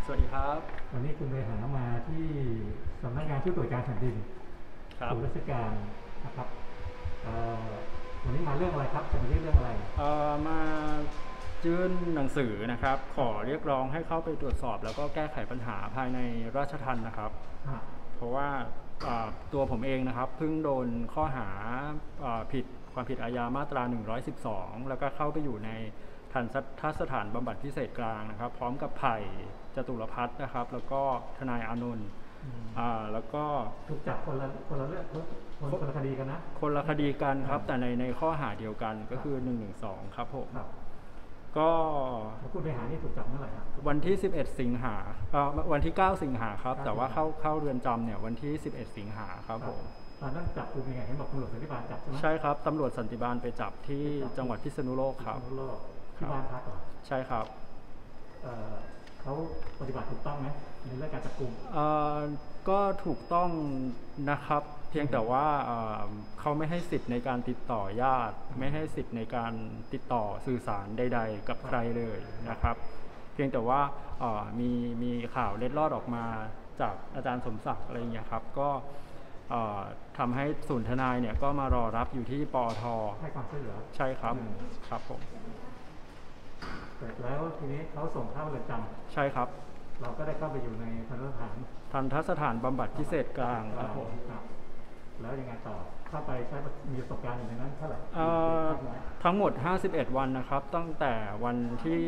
สวัสดีครับวันนี้คุณไปหามาที่สำนักงานผู้ตรวจการแผ่นดินครับศูนย์ราชการนะครับเอ่อวันนี้มาเรื่องอะไรครับจะมาเรื่องอะไรมายื่นหนังสือนะครับขอเรียกร้องให้เข้าไปตรวจสอบแล้วก็แก้ไขปัญหาภายในราชทัณฑ์นะครับฮะเพราะว่าตัวผมเองนะครับเพิ่งโดนข้อหาผิดความผิดอาญามาตรา112แล้วก็เข้าไปอยู่ในทันสถานบำบัดพิเศษกลางนะครับพร้อมกับไผ่จตุรพัฒน์นะครับแล้วก็ทนายอานนท์แล้วก็ถูกจับคนละเรื่องคนละคดีกันนะคนละคดีกันครับแต่ในข้อหาเดียวกันก็คือ112ครับผมครับก็แล้วคุณไปหานี่ถูกจับเมื่อไหร่ครับวันที่11สิงหาวันที่9สิงหาครับแต่ว่าเข้าเรือนจำเนี่ยวันที่11สิงหาครับผมตอนนั้นจับคุณยังไงเห็นบอกตำรวจสันติบาลจับใช่ไหมใช่ครับตำรวจสันติบาลไปจับที่จังหวัดพิษณุโลกครับโลกที่บ้านพักเหรอใช่ครับเขาปฏิบัติถูกต้องไหมในเรื่องการจับกุมก็ถูกต้องนะครับเพียงแต่ว่าเขาไม่ให้สิทธิ์ในการติดต่อญาติไม่ให้สิทธิ์ในการติดต่อสื่อสารใดๆกับใครเลยนะครับเพียงแต่ว่ามีข่าวเล็ดลอดออกมาจากอาจารย์สมศักดิ์อะไรอย่างเงี้ยครับก็ทำให้ศูนย์ทนายเนี่ยก็มารอรับอยู่ที่ปอทให้ความช่วยเหลือใช่ครับครับผมเสร็จแล้วทีนี้เขาส่งเข้าเรือนจำใช่ครับเราก็ได้เข้าไปอยู่ในทันทสถานบำบัดพิเศษกลางครับผมแล้วยังไงต่อเข้าไปใช้มีประสบการณ์อยู่ในนั้นเท่าไหร่ทั้งหมด51วันนะครับตั้งแต่วันที่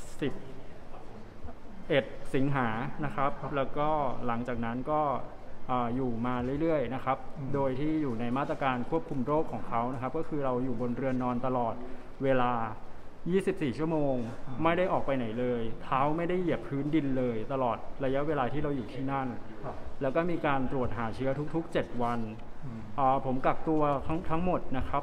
11สิงหานะครับแล้วก็หลังจากนั้นก็อยู่มาเรื่อยๆนะครับโดยที่อยู่ในมาตรการควบคุมโรคของเขานะครับก็คือเราอยู่บนเรือนนอนตลอดเวลา24ชั่วโมงไม่ได้ออกไปไหนเลยเท้าไม่ได้เหยียบพื้นดินเลยตลอดระยะเวลาที่เราอยู่ที่นั่นแล้วก็มีการตรวจหาเชื้อทุกๆ7วันผมกักตัวทั้งหมดนะครับ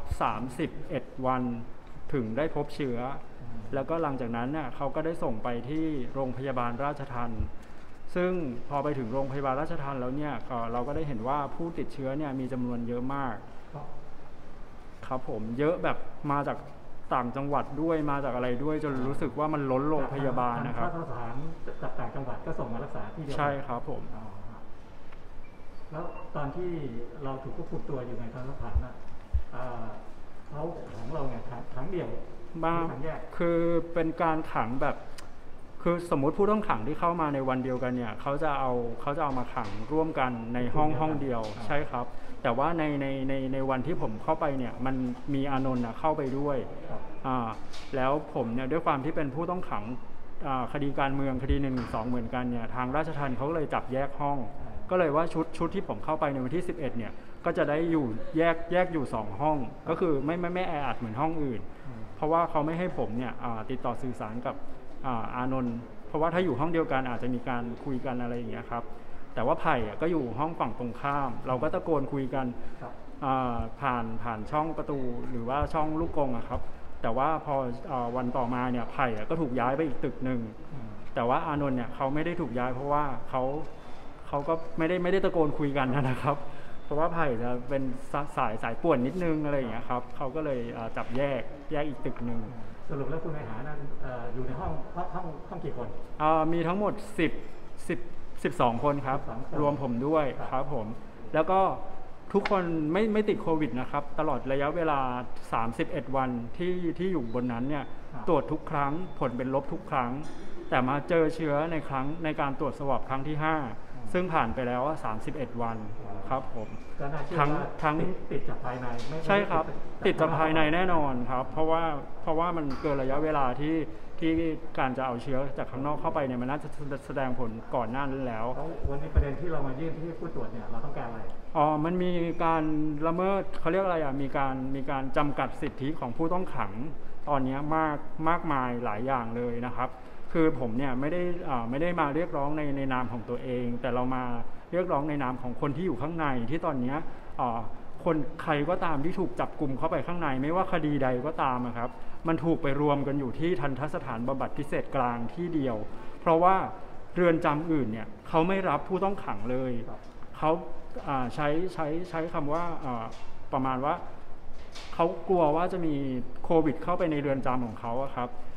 31วันถึงได้พบเชื้อแล้วก็หลังจากนั้นเนี่ยเขาก็ได้ส่งไปที่โรงพยาบาลราชทัณฑ์ซึ่งพอไปถึงโรงพยาบาลราชทัณฑ์แล้วเนี่ยเราก็ได้เห็นว่าผู้ติดเชื้อเนี่ยมีจำนวนเยอะมากครับผมเยอะแบบมาจากต่างจังหวัดด้วยมาจากอะไรด้วยจนรู้สึกว่ามันล้นโรงพยาบาลนะครับสถานจากต่างจังหวัดก็ส่งมารักษาที่เดียวใช่ครับผมแล้วตอนที่เราถูกควบคุมตัวอยู่ในทันสถานน่ะเขาของเราเนี่ยขังเดี่ยวบ้างคือเป็นการขังแบบคือสมมุติผู้ต้องขังที่เข้ามาในวันเดียวกันเนี่ยเขาจะเอามาขังร่วมกันในห้องเดียวใช่ครับแต่ว่าในวันที่ผมเข้าไปเนี่ยมันมีอานนท์เข้าไปด้วยแล้วผมเนี่ยด้วยความที่เป็นผู้ต้องขังคดีการเมืองคดี112เหมือนกันเนี่ยทางราชทัณฑ์เขาเลยจับแยกห้องก็เลยว่าชุดที่ผมเข้าไปในวันที่11เนี่ยก็จะได้อยู่แยกอยู่2ห้องก็คือไม่แออัดเหมือนห้องอื่นเพราะว่าเขาไม่ให้ผมเนี่ยติดต่อสื่อสารกับอานนท์เพราะว่าถ้าอยู่ห้องเดียวกันอาจจะมีการคุยกันอะไรอย่างเงี้ยครับแต่ว่าไผ่ก็อยู่ห้องฝั่งตรงข้ามเราก็ตะโกนคุยกันผ่านช่องประตูหรือว่าช่องลูกกรงครับแต่ว่าพอวันต่อมาเนี่ยไผ่ก็ถูกย้ายไปอีกตึกหนึ่งแต่ว่าอานนท์เนี่ยเขาไม่ได้ถูกย้ายเพราะว่าเขาก็ไม่ได้ตะโกนคุยกันนะครับเพราะว่าไผ่จะเป็นสายป่วนนิดนึงอะไรอย่างเงี้ยครับเขาก็เลยจับแยกอีกตึกหนึ่งสรุปแล้วคุณนายหานั้นอยู่ในห้องกี่คนมีทั้งหมด12คนครับรวมผมด้วยครับผมแล้วก็ทุกคนไม่ติดโควิดนะครับตลอดระยะเวลา31วันที่อยู่บนนั้นเนี่ยตรวจทุกครั้งผลเป็นลบทุกครั้งแต่มาเจอเชื้อในการตรวจสวอปครั้งที่5ซึ่งผ่านไปแล้ว31วันครับผมทั้งติดจากภายในใช่ครับติดจากภายในแน่นอนครับเพราะว่ามันเกินระยะเวลาที่การจะเอาเชื้อจากข้างนอกเข้าไปเนี่ยมันน่าจะแสดงผลก่อนหน้านั้นแล้ววันนี้ประเด็นที่เรามายื่นที่ผู้ตรวจเนี่ยเราต้องการอะไรมันมีการละเมิดเขาเรียกอะไรมีการจำกัดสิทธิของผู้ต้องขังตอนนี้มากมายหลายอย่างเลยนะครับคือผมเนี่ยไม่ได้มาเรียกร้องในนามของตัวเองแต่เรามาเรียกร้องในนามของคนที่อยู่ข้างในที่ตอนนี้คนใครก็ตามที่ถูกจับกลุ่มเข้าไปข้างในไม่ว่าคดีใดก็ตามครับมันถูกไปรวมกันอยู่ที่ทันทสถานบำบัดพิเศษกลางที่เดียวเพราะว่าเรือนจำอื่นเนี่ยเขาไม่รับผู้ต้องขังเลยเขาใช้คำว่าประมาณว่าเขากลัวว่าจะมีโควิดเข้าไปในเรือนจำของเขาครับ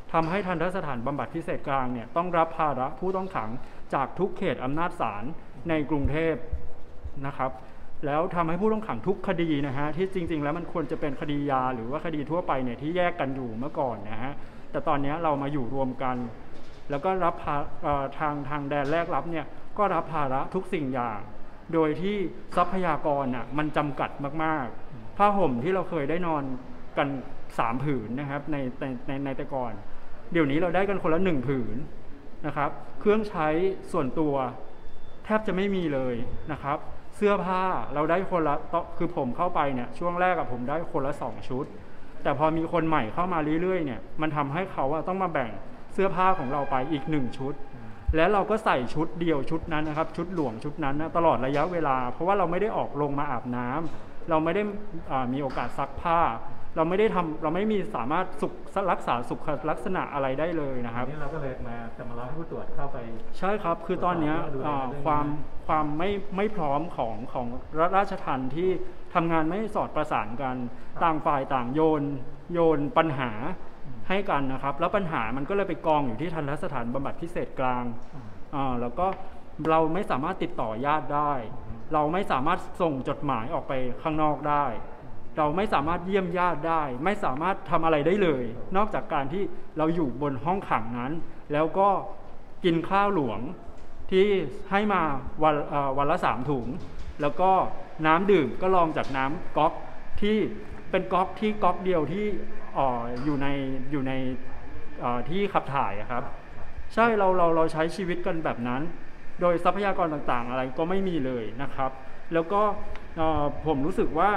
ทำให้ทันตสถานบำบัดพิเศษกลางเนี่ยต้องรับภาระผู้ต้องขังจากทุกเขตอำนาจศาลในกรุงเทพนะครับแล้วทำให้ผู้ต้องขังทุกคดีนะฮะที่จริงๆแล้วมันควรจะเป็นคดียาหรือว่าคดีทั่วไปเนี่ยที่แยกกันอยู่เมื่อก่อนนะฮะแต่ตอนนี้เรามาอยู่รวมกันแล้วก็รับทางแดนแรกรับเนี่ยก็รับภาระทุกสิ่งอย่างโดยที่ทรัพยากรอ่ะมันจำกัดมากๆผ้าห่มที่เราเคยได้นอนกัน3 ผืนนะครับในแต่ก่อนเดี๋ยวนี้เราได้กันคนละ1 ผืนนะครับเครื่องใช้ส่วนตัวแทบจะไม่มีเลยนะครับเสื้อผ้าเราได้คนละคือผมเข้าไปเนี่ยช่วงแรกกับผมได้คนละ2 ชุดแต่พอมีคนใหม่เข้ามาเรื่อยๆเนี่ยมันทำให้เขาต้องมาแบ่งเสื้อผ้าของเราไปอีก1 ชุดแล้วเราก็ใส่ชุดเดียวชุดนั้นนะครับชุดหลวงชุดนั้นนะตลอดระยะเวลาเพราะว่าเราไม่ได้ออกลงมาอาบน้ำเราไม่ได้มีโอกาสซักผ้าเราไม่มีสามารถรักษาสุขลักษณะอะไรได้เลยนะครับนี่เราก็เลยจะมารับให้ผู้ตรวจเข้าไปใช่ครับคือตอนนี้ความไม่พร้อมของราชทัณฑ์ที่ทำงานไม่สอดประสานกันต่างฝ่ายต่างโยนปัญหาให้กันนะครับแล้วปัญหามันก็เลยไปกองอยู่ที่ทันตสถานบำบัดพิเศษกลางแล้วก็เราไม่สามารถติดต่อญาติได้เราไม่สามารถส่งจดหมายออกไปข้างนอกได้เราไม่สามารถเยี่ยมญาติได้ไม่สามารถทำอะไรได้เลยนอกจากการที่เราอยู่บนห้องขังนั้นแล้วก็กินข้าวหลวงที่ให้มาวันละ3 ถุงแล้วก็น้ำดื่มก็ลองจากน้ำก๊อกที่เป็นก๊อกเดียวที่อยู่ในที่ขับถ่ายครับใช่เราใช้ชีวิตกันแบบนั้นโดยทรัพยากรต่างๆอะไรก็ไม่มีเลยนะครับแล้วก็ผมรู้สึกว่า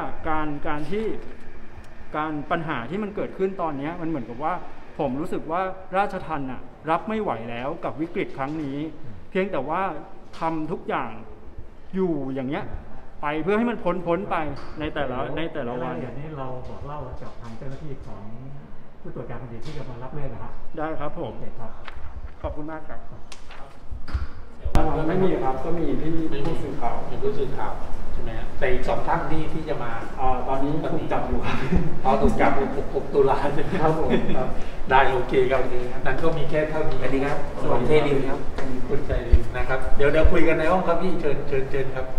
การปัญหาที่มันเกิดขึ้นตอนนี้มันเหมือนกับว่าผมรู้สึกว่าราชทัณฑ์รับไม่ไหวแล้วกับวิกฤตครั้งนี้เพียงแต่ว่าทำทุกอย่างอยู่อย่างเงี้ยไปเพื่อให้มันพ้นไปในแต่ละวันอย่างนี้เราบอกเล่ากับทางเจ้าหน้าที่ของผู้ตรวจการแผ่นดินที่จะมารับเรื่องนะครับได้ครับผมขอบคุณมากครับไม่มีครับก็มีที่ผู้สื่อข่าวใช่ไหมแต่อีก2 ท่านที่จะมาตอนนี้ถูกจับอยู่ครับถูกจับ6 ตุลาใช่ไหมครับผมได้โอเคครับนั้นก็มีแค่เท่านี้สวัสดีครับสวัสดีเทดิวครับคุณใจดีนะครับเดี๋ยวคุยกันในห้องครับพี่เชิญครับ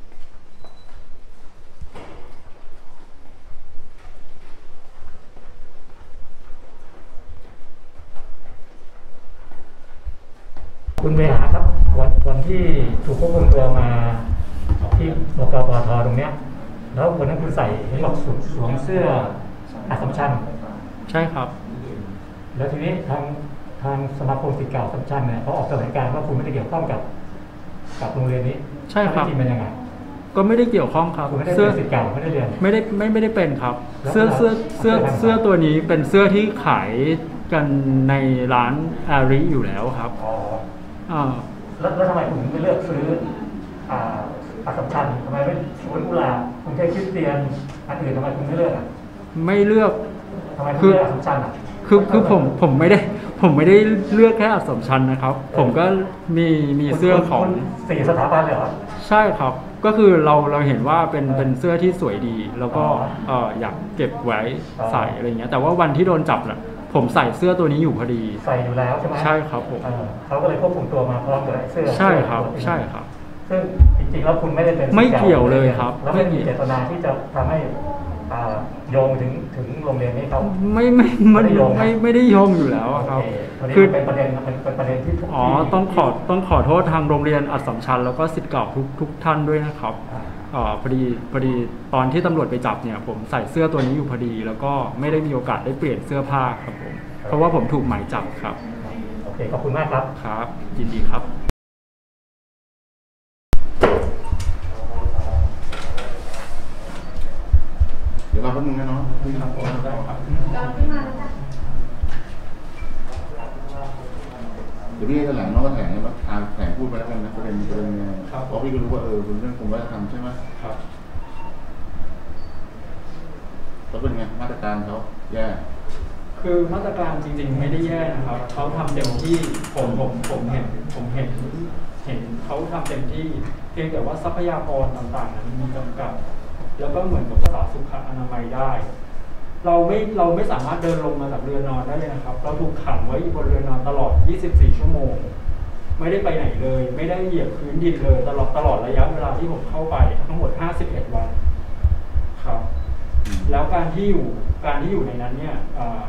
คุณเวหาครับวันที่ถูกควบคุมตัวมาที่บกปทตรงเนี้ยแล้ววันนั้นคุณใส่เห็นบอกสวมเสื้ออัสสัมชัญใช่ครับแล้วทีนี้ทางสมาคมศิษย์เก่าอัสสัมชัญเนี่ยเขาออกแถลงการณ์ว่าคุณไม่ได้เกี่ยวข้องกับโรงเรียนนี้ใช่ครับจริงเป็นยังไงก็ไม่ได้เกี่ยวข้องครับเสื้อศิษย์เก่าไม่ได้เรียนไม่ได้เป็นครับเสื้อตัวนี้เป็นเสื้อที่ขายกันในร้านอาริอยู่แล้วครับแล้วทำไมคุณไม่เลือกซื้ออัสสัมชัญทำไมไม่สวนกุหลาบคุณใช้คริสเตียนอันอื่นทำไมคุณไม่เลือกไม่เลือกทำไมคุณเลือกอัสสัมชัญคือผมไม่ได้เลือกแค่อัสสัมชัญนะครับผมก็มีเสื้อของ 4 สถาบันเลยเหรอใช่ครับก็คือเราเห็นว่าเป็นเสื้อที่สวยดีแล้วก็อยากเก็บไว้ใส่อะไรเงี้ยแต่ว่าวันที่โดนจับน่ะผมใส่เสื้อตัวนี้อยู่พอดีใส่อยู่แล้วใช่ไหมใช่ครับผมเขาก็เลยควบคุมตัวมาพร้อมกับเสื้อใช่ครับซึ่งจริงๆแล้วคุณไม่ได้เป็นไม่เกี่ยวเลยครับแล้วไม่มีเจตนาที่จะทำให้โยงถึงโรงเรียนนี้เขาไม่ได้โยงอยู่แล้วครับคือเป็นประเด็นที่ต้องขอโทษทางโรงเรียนอัสสัมชัญแล้วก็ศิษย์เก่าทุกท่านด้วยนะครับพอดีตอนที่ตำรวจไปจับเนี่ยผมใส่เสื้อตัวนี้อยู่พอดีแล้วก็ไม่ได้มีโอกาสได้เปลี่ยนเสื้อผ้าครับผมเพราะว่าผมถูกหมายจับครับโอเคขอบคุณมากครับครับยินดีครับเดี๋ยวเราแป๊บนึงนะเนาะครับผมได้ครับเดี๋ยวพี่แถลงน้องก็แถลงว่าแถลงพูดไปแล้วกันนะประเด็นเพราะพี่ก็รู้ว่าเป็นเรื่องกรมวัฒนธรรมใช่ไหมครับเขาเป็นไงมาตรการเขาแย่คือมาตรการจริงๆไม่ได้แย่นะครับเขาทำเต็มที่ผมเห็นเขาทำเต็มที่เพียงแต่ว่าทรัพยากรต่างๆนั้นมีจำกัดแล้วก็เหมือนกับรักษาสุขอนามัยได้เราไม่สามารถเดินลงมาจากเรือนอนได้เลยนะครับ เราถูกขังไว้อยู่บนเรือนอนตลอด 24 ชั่วโมง ไม่ได้ไปไหนเลย ไม่ได้เหยียบพื้นดินเลยตลอดระยะเวลาที่ผมเข้าไปทั้งหมด 51 วันครับ แล้วการที่อยู่ในนั้นเนี่ย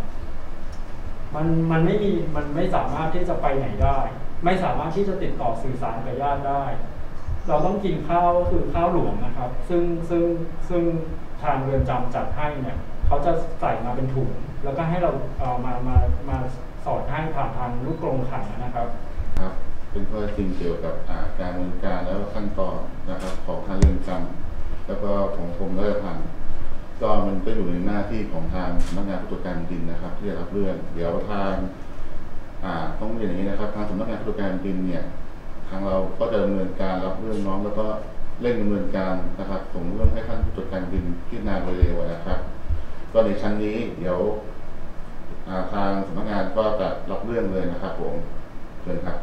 มันไม่สามารถที่จะไปไหนได้ ไม่สามารถที่จะติดต่อสื่อสารกับญาติได้ เราต้องกินข้าวก็คือข้าวหลวงนะครับ ซึ่งทางเรือนจำจัดให้เนี่ยเขาจะใส่มาเป็นถุงแล้วก็ให้เราเอามาสอดให้ผ่านทางลูกกรงขังนะครับครับเป็นข้อจริงเกี่ยวกับการดำเนินการแล้วขั้นตอนนะครับของทางเรือนจำแล้วก็ของกรมราชทัณฑ์ก็มันก็อยู่ในหน้าที่ของทางสำนักงานผู้ตรวจการแผ่นดินนะครับที่จะรับเรื่องเดี๋ยวทางต้องเรียนอย่างนี้นะครับทางสำนักงานผู้ตรวจการแผ่นดินเนี่ยทางเราก็จะดำเนินการรับเรื่องน้องแล้วก็เร่งดำเนินการนะครับส่งเรื่องให้ท่านผู้ตรวจการแผ่นดินพิจารณาโดยเร็วนะครับก็ในชั้นนี้เดี๋ยวทางสำนักงานก็จะรับเรื่องเลยนะครับผมเชิญครับ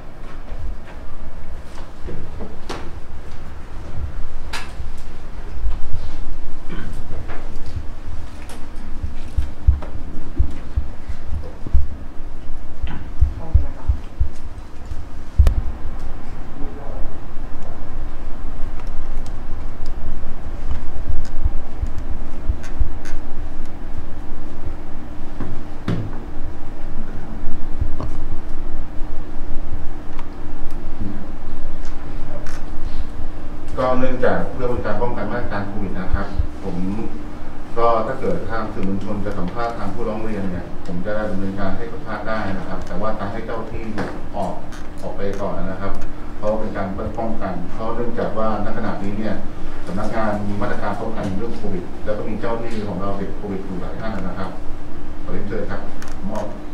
ก็เนื่องจากเพื่อเป็นการป้องกันมาตรการโควิดนะครับผมก็ถ้าเกิดทางสื่อมวลชนจะสัมภาษณ์ทางผู้ร้องเรียนเนี่ยผมจะดำเนินการให้สัมภาษณ์ได้นะครับแต่ว่าการให้เจ้าที่ออกไปก่อนนะครับเพราะเป็นการป้องกันเพราะเนื่องจากว่าณขณะนี้เนี่ยสำนักงานมีมาตรการป้องกันเรื่องโควิดแล้วก็มีเจ้าหน้าที่ของเราติดโควิดอยู่หลายท่านนะครับขอเรียนเชิญครับมอบ